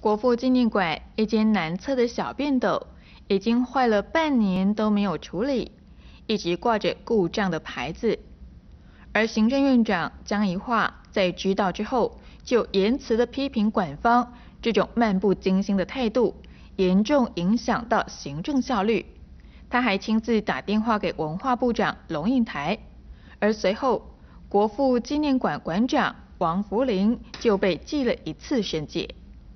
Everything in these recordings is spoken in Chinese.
国父纪念馆一间南侧的小便斗已经坏了半年都没有处理，一直挂着故障的牌子。而行政院长江宜樺在知道之后，就严词的批评馆方这种漫不经心的态度，严重影响到行政效率。他还亲自打电话给文化部长龙应台，而随后国父纪念馆馆长王福林就被记了一次申诫。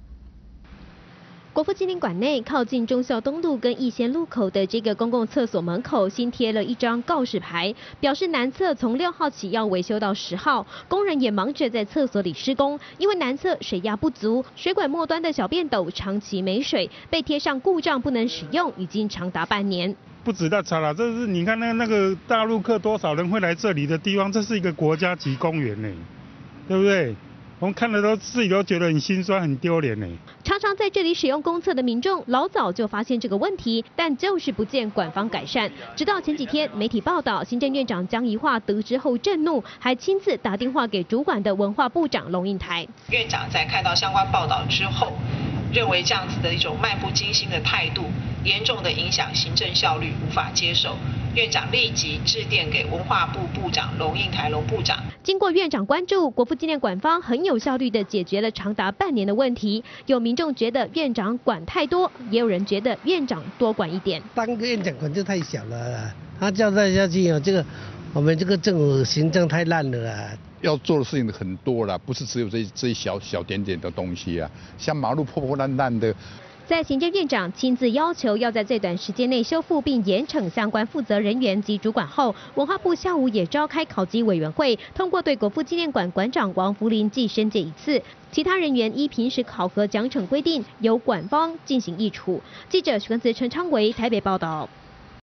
国父纪念馆内靠近忠孝东路跟逸仙路口的这个公共厕所门口新贴了一张告示牌，表示南侧从6号起要维修到10号，工人也忙着在厕所里施工，因为南侧水压不足，水管末端的小便斗长期没水，被贴上故障不能使用，已经长达半年。 不止那差了，这是你看那个大陆客多少人会来这里的地方，这是一个国家级公园呢，对不对？我们看了自己都觉得很心酸、很丢脸呢。 常常在这里使用公厕的民众老早就发现这个问题，但就是不见馆方改善。直到前几天媒体报道，行政院长江宜樺得知后震怒，还亲自打电话给主管的文化部长龙应台。 院长在看到相关报道之后，认为这样子的一种漫不经心的态度，严重的影响行政效率，无法接受。院长立即致电给文化部部长龙应台龙部长。 经过院长关注，国父纪念馆方很有效率地解决了长达半年的问题。有民众觉得院长管太多，也有人觉得院长多管一点。 当个院长管就太小了啦，他交代下去啊，我们这个政府行政太烂了啦。 要做的事情很多啦，不是只有这一小点点的东西啊，像马路破破烂烂的。 在行政院长亲自要求要在最短时间内修复并严惩相关负责人员及主管后，文化部下午也召开考绩委员会，通过对国父纪念馆馆长王福林记申诫一次，其他人员依平时考核奖惩规定，由馆方进行议处。记者许根慈、陈昌维台北报道。